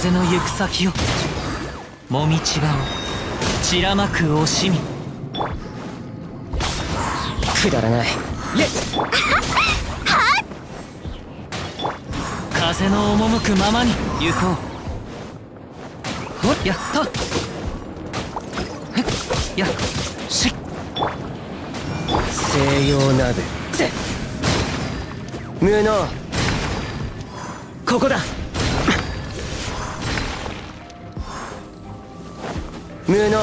風の行く先をもみちばを散らまく惜しみ。 くだらない。 風の赴くままに行こう。おっ、やった。やっしっ。 西洋鍋無能。ここだ。無能。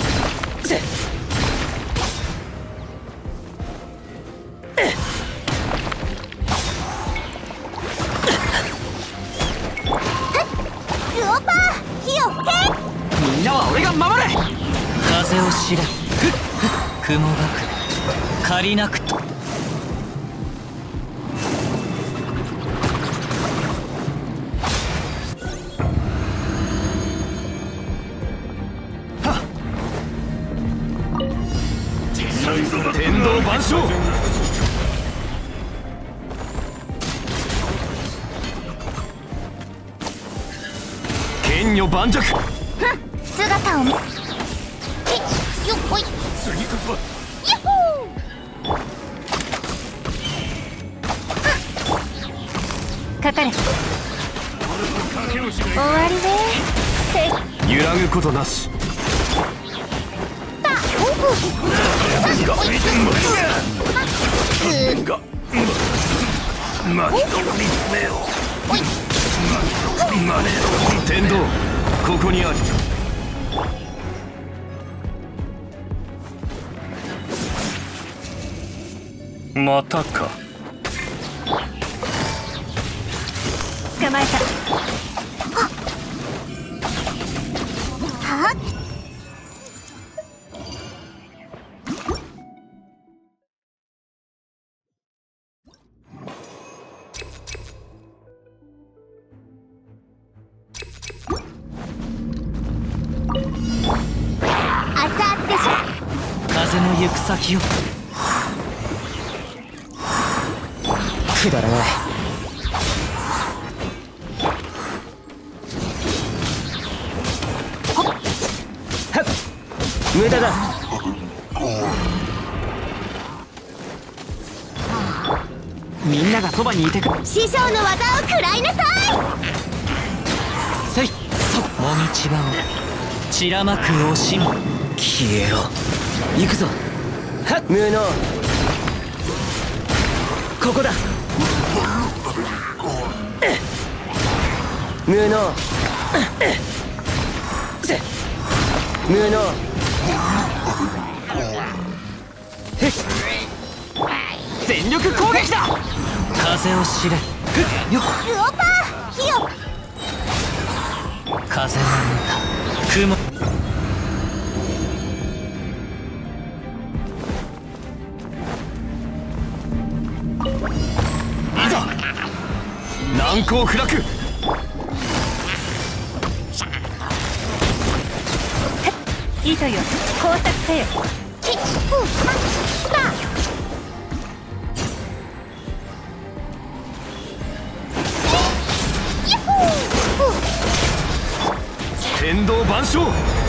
みんなは俺が守れ。風を知れ。雲がく借りなくと。天道万象。剣女盤石。 姿を見よっほい。 次こそはヤッホー。かかれ。終わりで揺らぐことなし。天道ここにある。またか。 捕まえた。はっ。熱々でしょ。 風の行く先を。 くだらない。無駄だ。 みんながそばにいてくれ。 師匠の技を食らいなさい。 せい。そもみちばを散らまく惜しみ。 消えろ。行くぞ。無能。ここだ。無能。無能。 全力攻撃だ。風を知れ。よっ。 ルオパー火を。 風の歌雲。いざ難攻不落。 糸よ工作せよ。 天道万象。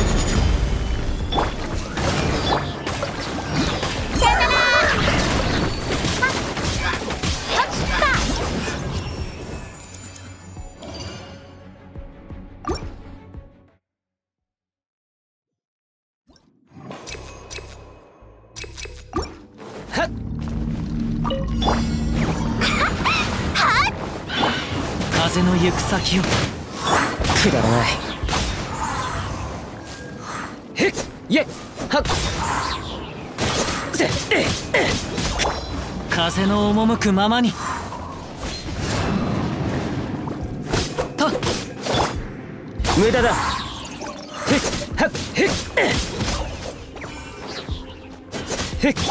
風の行く先を。 くだらない。へっイェはっせ風の赴くままに。と無駄だ。へっはっへっへっ。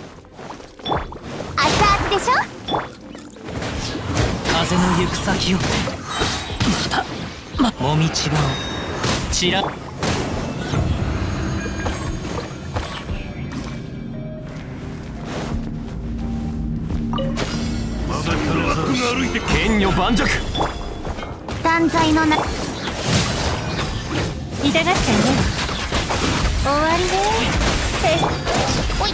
熱々でしょ。 風の行く先を。またもみちばを散ら。剣女盤石。 断罪のな。 痛がっちゃうね。終わりね。おい。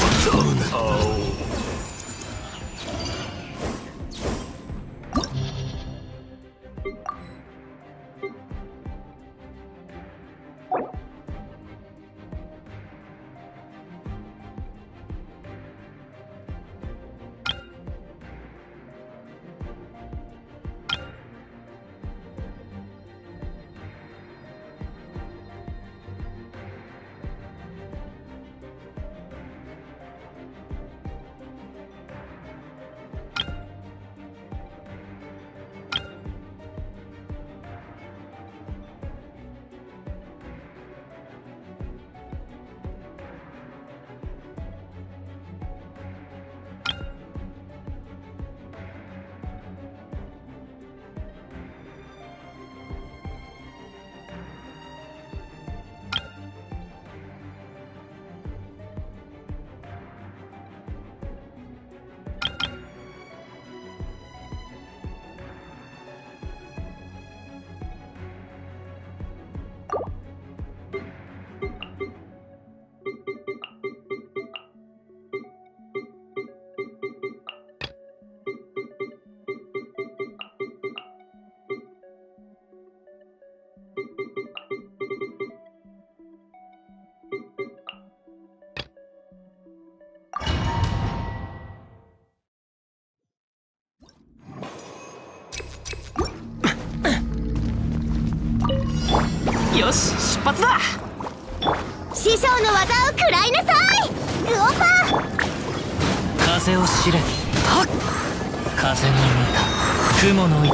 よし、出発だ。 師匠の技を食らいなさい。グオパー。 風を知れ。はっ。風に似た雲の糸。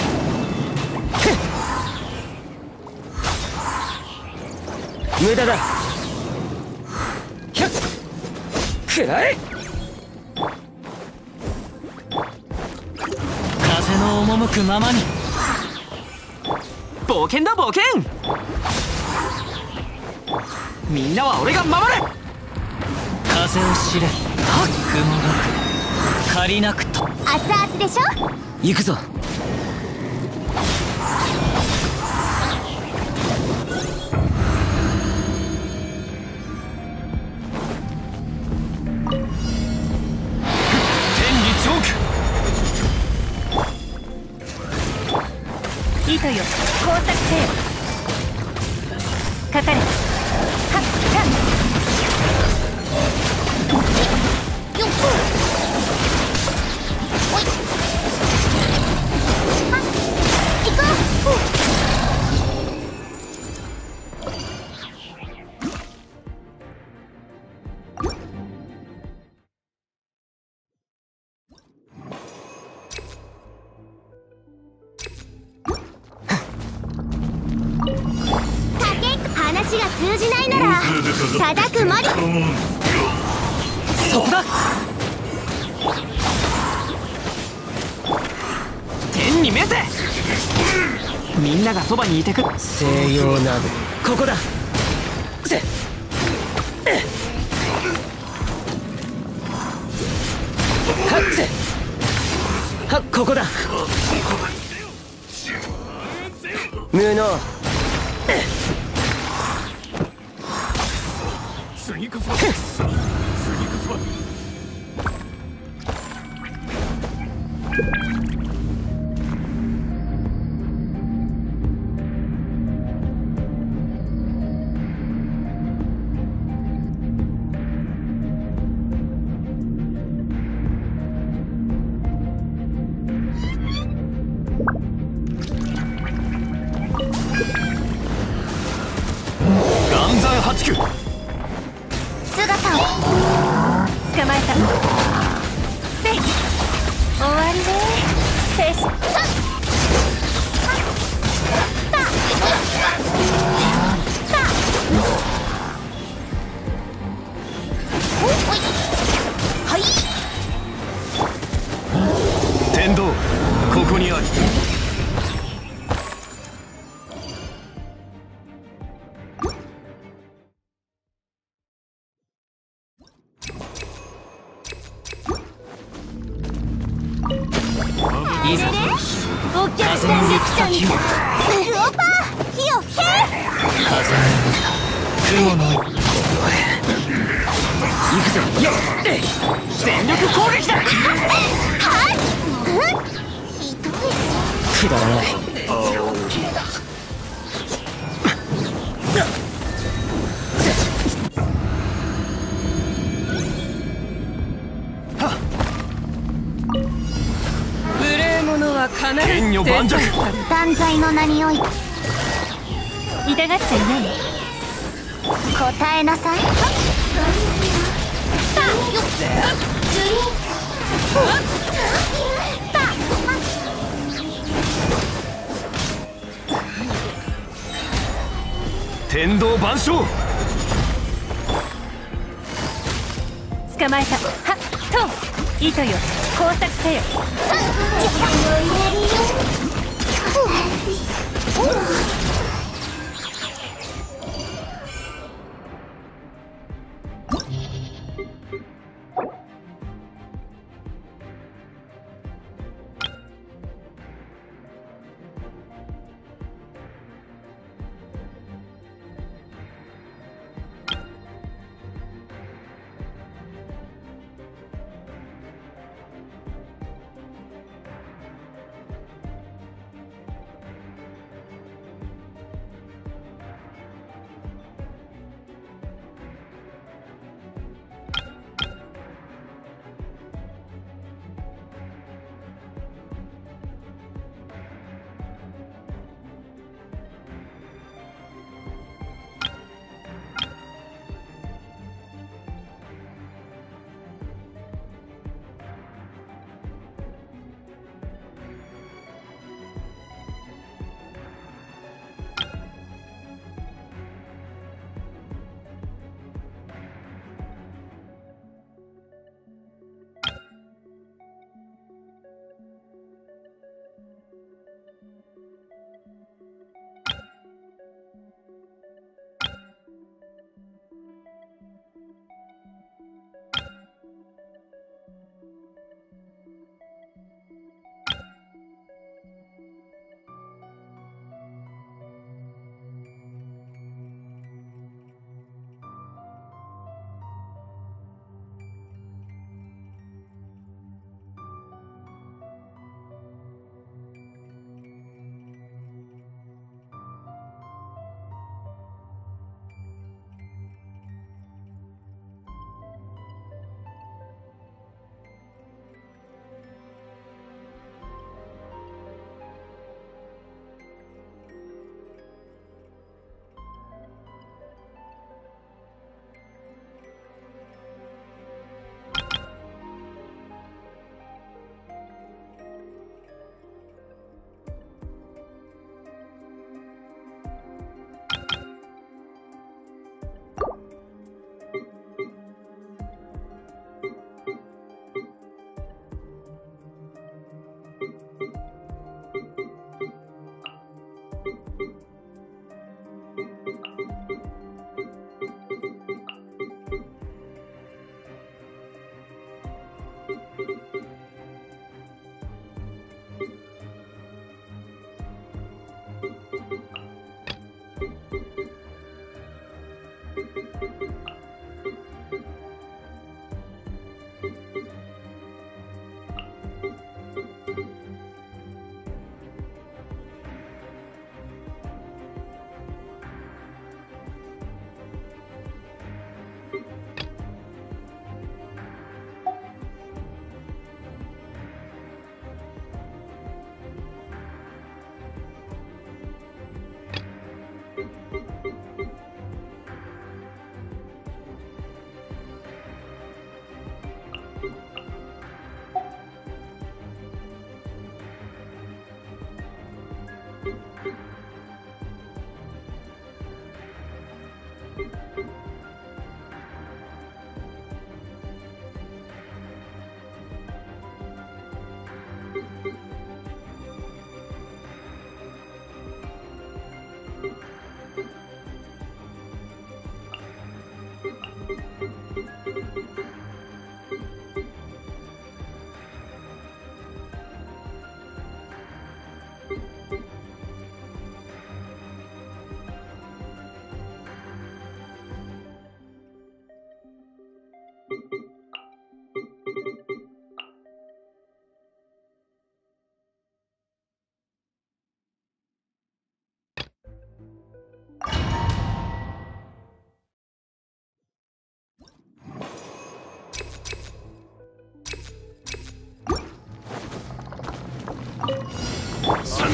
無駄だ。ひゃっくらえ。 風の赴くままに。冒険だ冒険。みんなは俺が守れ。風を知れ。はっ。雲がく借りなくと。 熱々でしょ。 行くぞ。 糸よ、工作せよ。かかれ。はっ、はっ。よっ。おい。はっ、行こう。話が通じないなら叩くまで。 そこだ。天に召せ。みんながそばにいてく。 西洋鍋、ここだ。せっはっせはっ、ここだ。無能。 次こそは。岩山八九。 姿を捕まえた。せい。終わりね。せいし。さっ。た。た。おい。はい。 天道、ここにあり。 お客さんが来たみたい。グオパー。 火を吹け。 風の雲の行くぜ。よっ、全力攻撃だ。 ひどい。 くだらない。 無礼者は必ず天女盤石。 断罪の名において痛がっちゃいない。答えなさい。 天道万象。 捕まえた。はっと糸よ、工作せよ。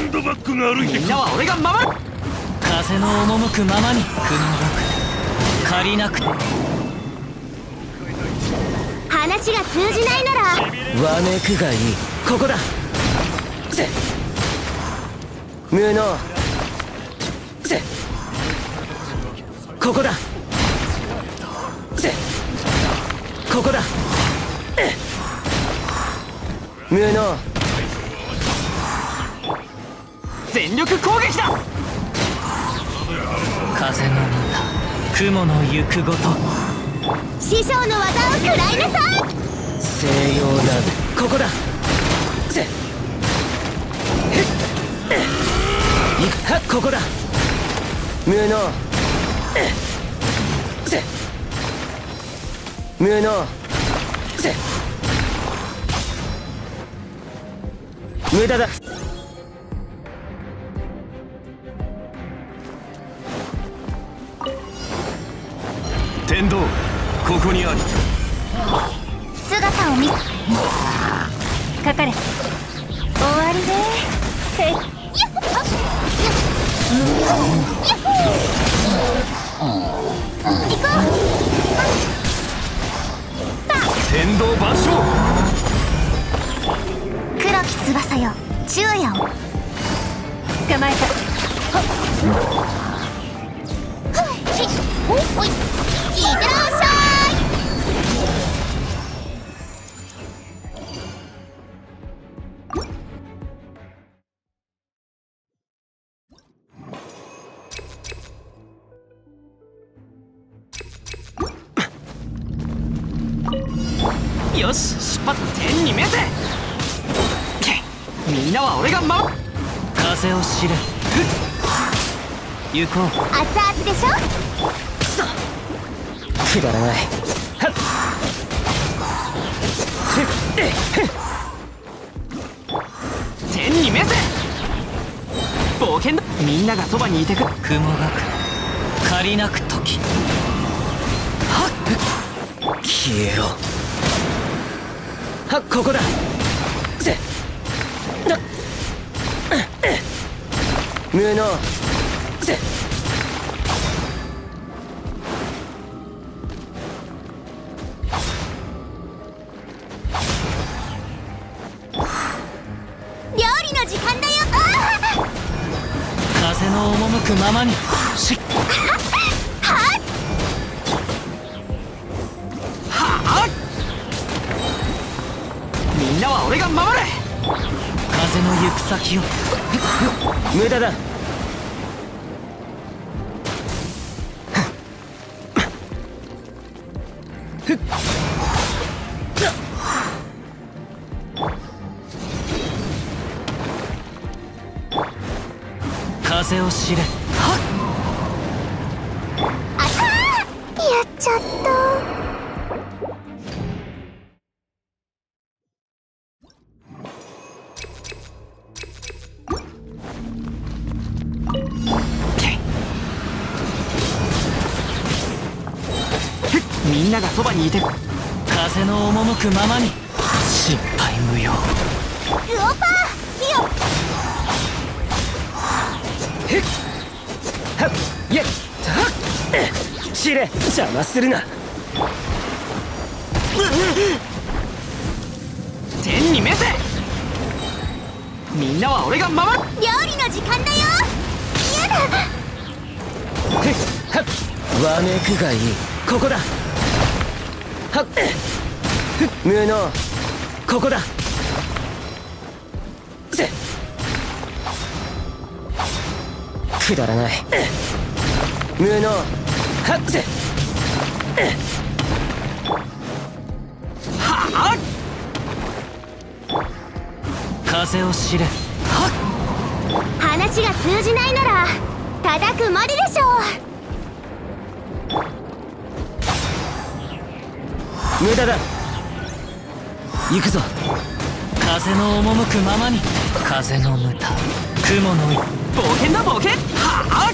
ンドバッグが歩いてくる。 みんなは俺が守る。風の赴くままに雲がく借りなくて。 話が通じないならわめくがいい。ここだ。せ無能せここだ。せここだ。無能全力攻撃だ。風のまた雲の行くごと。 師匠の技を食らいなさい。 西洋なここだ。せここだ。無能せ無能せ無駄だ。 天道ここにあり。 姿を見かかれ。終わりでやっ行こう。 天道万象。 黒き翼よ昼夜を捕まえた。おいいってらっしゃい。よし出発。天に召せ。みんなは俺が守る。風を知れ。行こう。 熱々でしょ。 くだらない。はっ天に召せ。冒険だ。みんながそばにいてく。雲がく借りなく時。はっ消えろ。はっここだ。せな無能せ料理の時間だよ。 風の赴くままに。しっはっみんなは俺が守れ。風の行く先を。 無駄だ。 風を知れ。はあたーやっちゃった。 みんながそばにいて。風の赴くままに。心配無用。 ウオパーヒヨへっはっイェッはっ知れ邪魔するな。 天に召せ。みんなは俺が守る。 料理の時間だよ。やだ。 へっはっわめくがいい。ここだ。はっ無能ここだ。せくだらない。無能はっせはっ風を知れ。はっ話が通じないなら叩くまででしょう。 無駄だ。行くぞ。 風の赴くままに。風のむた雲の冒険だ冒険。は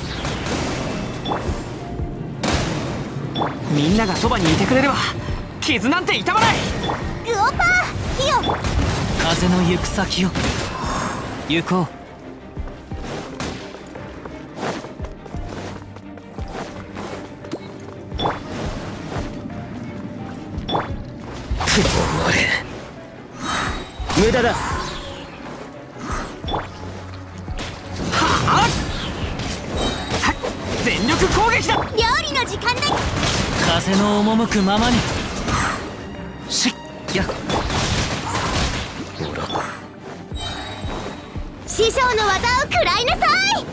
っみんながそばにいてくれれば傷なんて痛まない。 ウオパーヒヨ風の行く先を行こう。 無駄だ。 はあ、全力攻撃だ。 料理の時間だ。 風の赴くままに。しっや師匠の技を食らいなさい。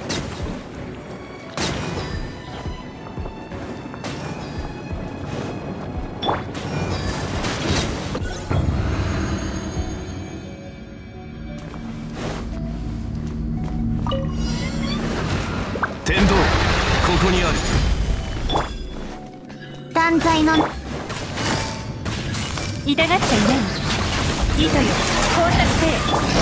天道、ここにある。 断罪の痛がっちゃいない。糸よ、工作せよ。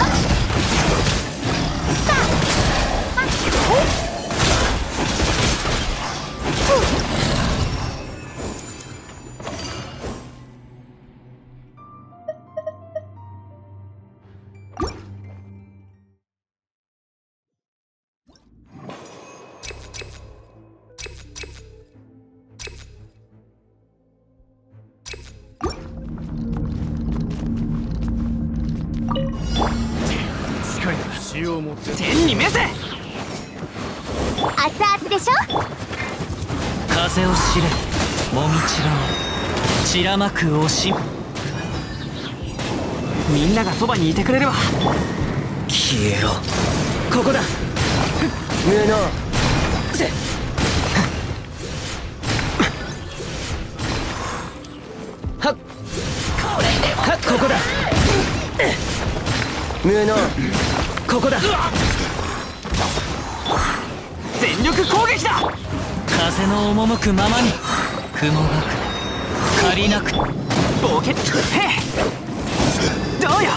天に召せ。 熱々でしょ。 風を知れ、もみちろう、散らまく惜しみんながそばにいてくれるわ。 消えろ。ここだ。無能せはっはっ、ここだ。無能ここだ。 全力攻撃だ。風の赴くままに。雲がく借りなく冒険。へえ、どうよ。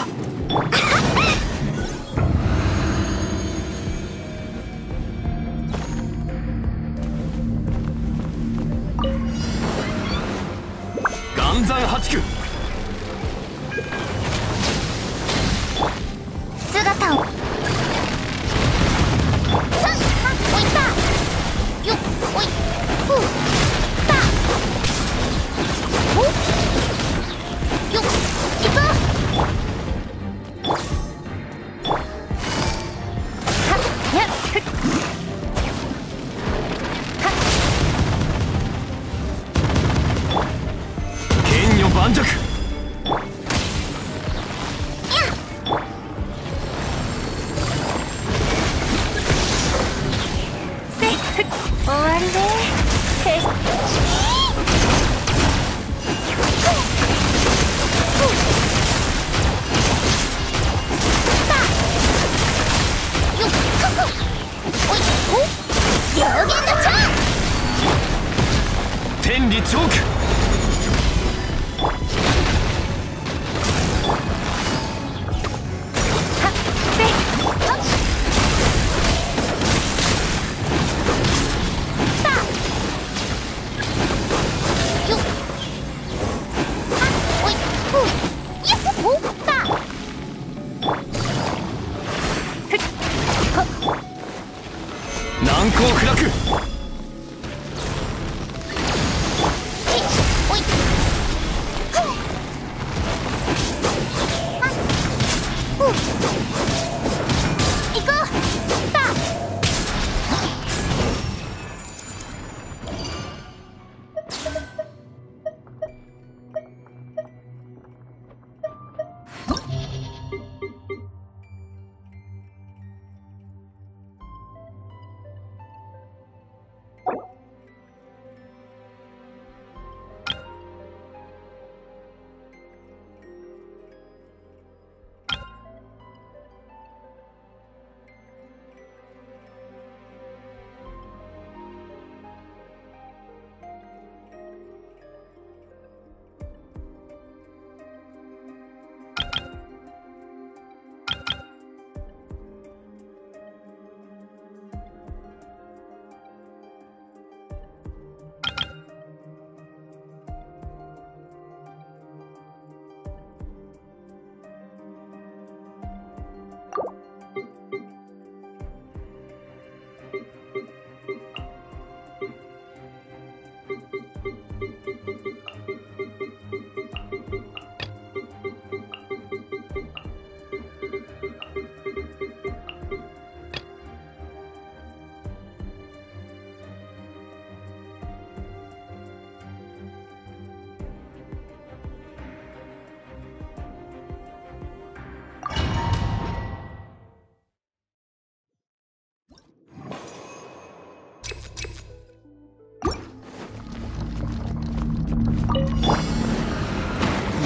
岩山八九。 姿をさあ、おいたよっ、おいふうたおよっ、いくはっやっふっはっ剣女盤石。 終わりね。両言の蝶。 天理チョーク。難攻不落。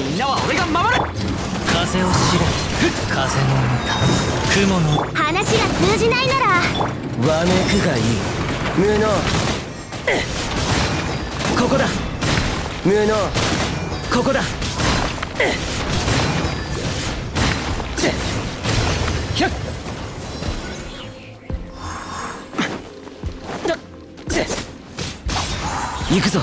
みんなは俺が守る。風を知れ風の歌雲の話が通じないならわめくがいい。無能。ここだ。無能。ここだ。ひゃっ。行くぞ。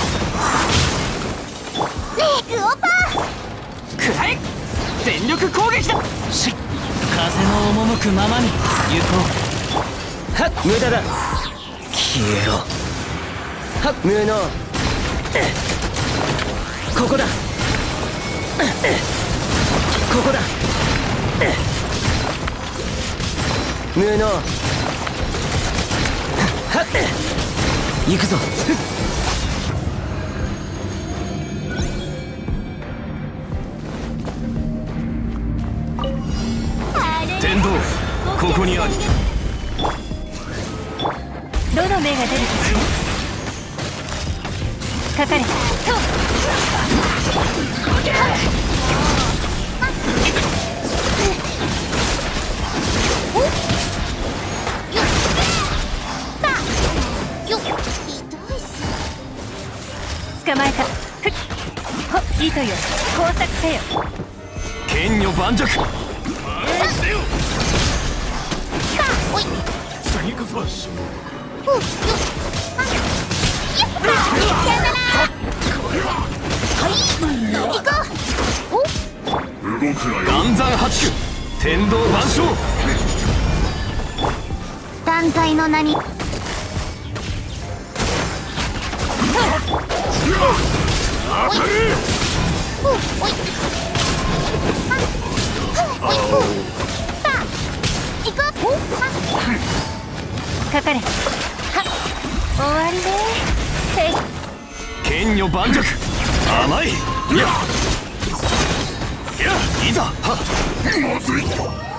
グオパくらえ全力攻撃だ。しっ風の赴くままに行こう。 はっ無駄だ。消えろ。はっ無能。ここだ。ここだ。無能。はっ行くぞ。 天道ここにあり。 どの目が出るかしらかかれ。捕まえた。ほっ糸よ工作せよ。 剣女盤石。次こそ岩山八九天道万象。 断罪の名にかかれ。はっ終わりね。 剣女盤石。甘い。いやいざ。はっまずい。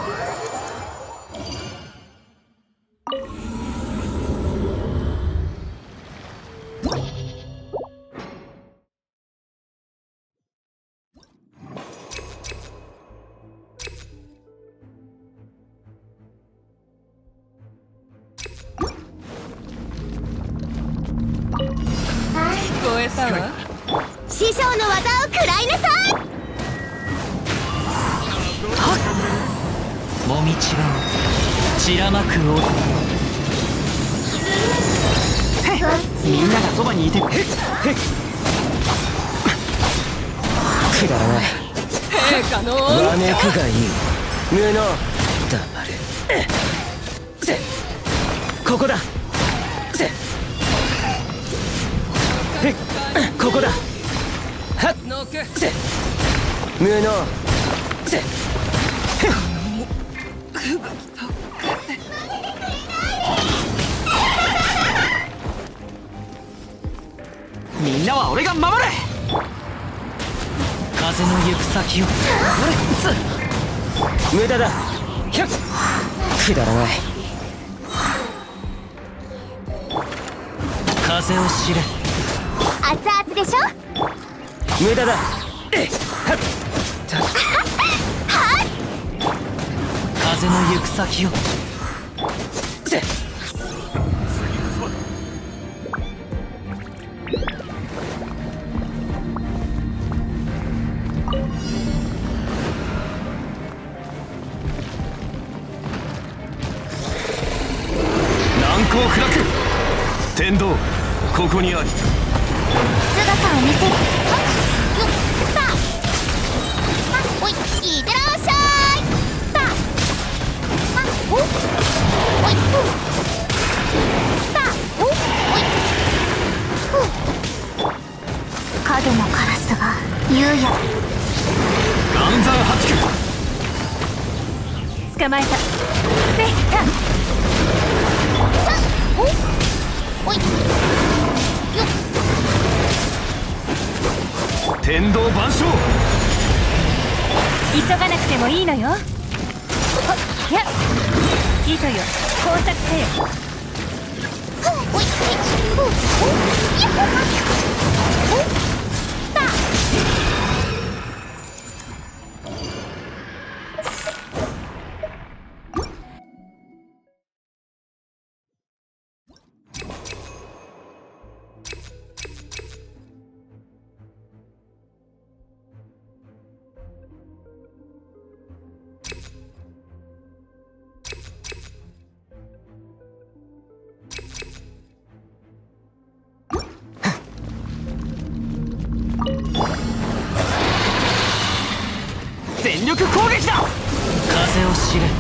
聞こえたわ。 師匠の技を食らいなさい。 もみちばを散らまく音。みんながそばにいてくだらない。 陛下のわめくがいい。無能。黙れ。ここだ。ここだ。はっのけ無能。 みんなは俺が守れ。風の行く先を無駄だ。ひゃっくだらない。 風を知れ熱々でしょ。 無駄だ。はっ風の行く先を難攻不落。天道ここにあり。 姿を見せる。おい、いってらっしゃい。おい、影のカラスが優也。 岩山八九捕まえた。せいた。おい。 天道万象。 急がなくてもいいのよ。はっやっ糸よ工作せよ。おい全力攻撃だ。風を知れ、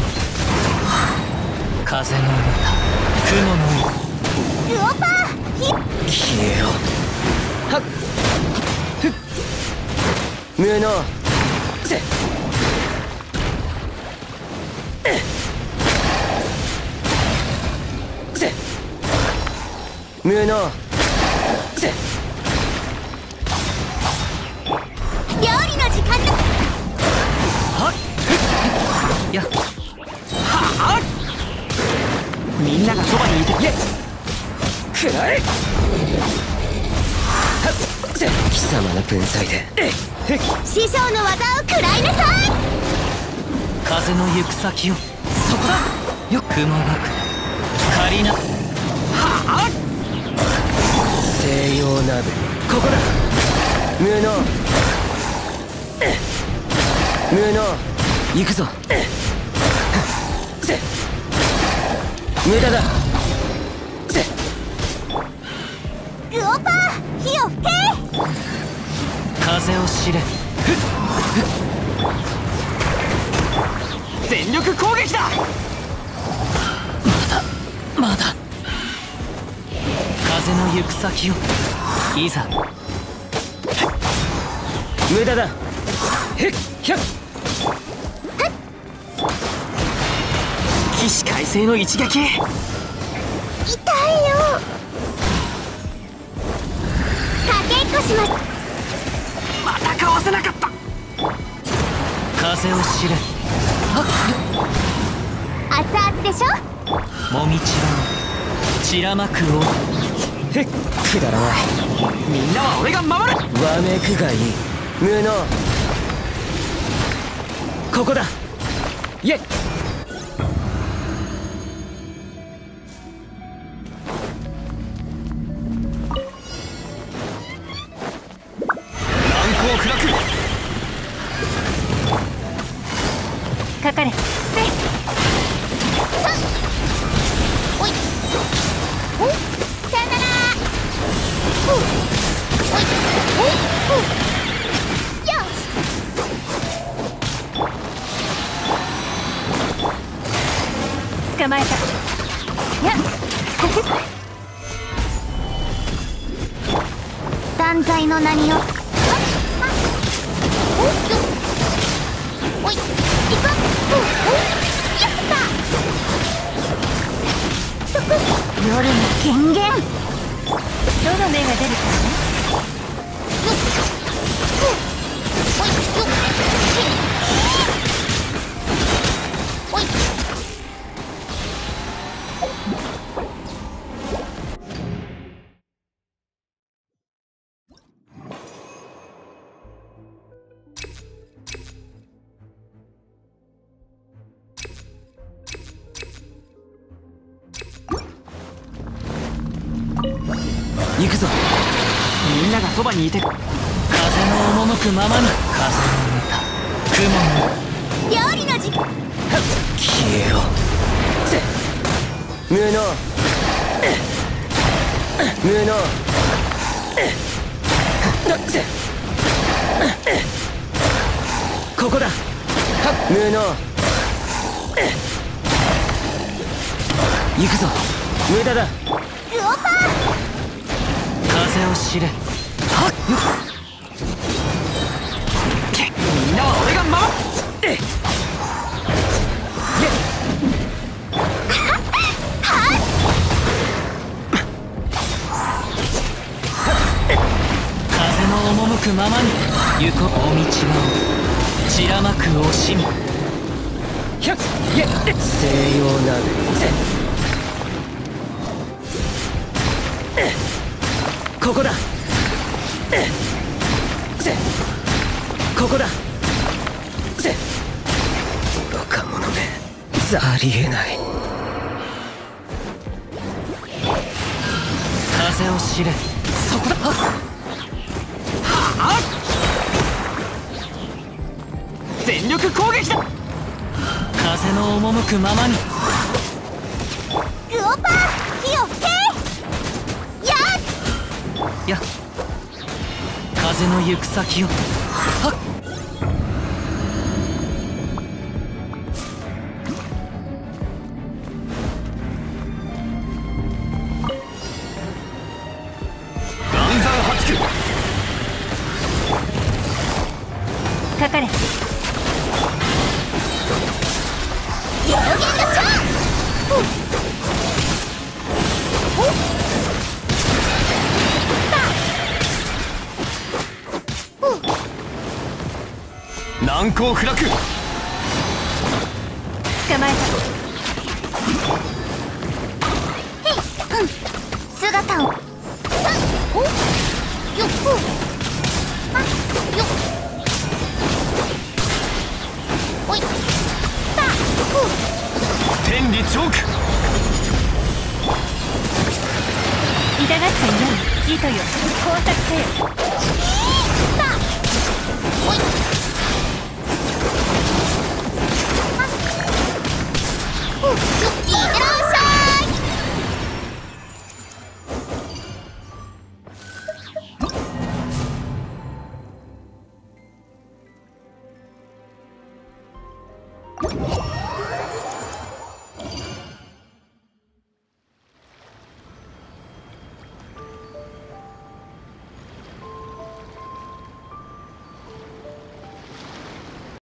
風の歌、雲のルオパー消えろ。はっふっ無能せせ無能せ料理の時間だ。 はっやはあ、みんながそばにいていえくらえはっせ貴様の分際で師匠の技を食らいなさい。 風の行く先を、そこだよ。雲がく仮なはあ、 西洋鍋ここだ。無能無能行くぞせ無駄だせルオパー火を吹け。 風を知れ、全力攻撃だ。まだ風の行く先を、いざ無駄だへっひゃっ起死回生の一撃。 痛いよ。かけっこします。 またかわせなかった。風を知れ、 熱々でしょ。 もみちば散らまくを、 へっくだらない。 みんなは俺が守る。 わめくがいい。無能ここだ。イエッ難攻不落。 かかれ。せさおいおさよなら。おいおいよし。捕まえた。やっ断罪の名によ。おいよおい行く。おやったそこ夜の権限。どの目が出るかね。よっおいよっおい行くぞ。 みんながそばにいて、風の赴くままに、風の歌、雲の料理の時間。 消えろせ無能無能せここだ。無能行くぞ。無駄だ。 ルオパー風を知れ、はっみんなは俺が守る。風の赴くままに行こう。お道は散らまく惜しみ。 ひゃっいえ西洋鍋せここだせここだせ愚か者めありえない。 風を知れ、そこだ。はあ、全力攻撃だ。風の赴くままに。 ルオパー火を吹け。 や風の行く先を、はっかかれ。両弦のチャー難攻不落。 捕まえた。へい、姿を。およっあよっおいた天理チョーク。 痛がっちゃいない糸よ、工作せよ。たおい